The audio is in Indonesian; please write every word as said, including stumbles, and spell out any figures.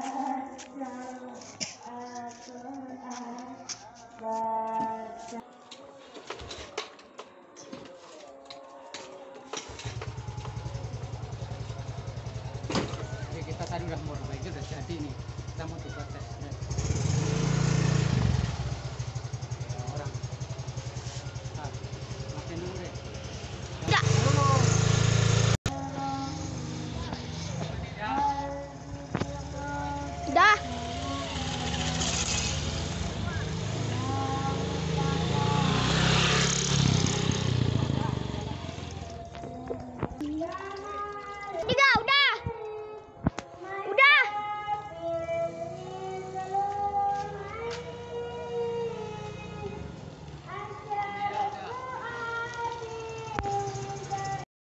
Kita tadi udah mau udah jadi nih, kita mau coba tes.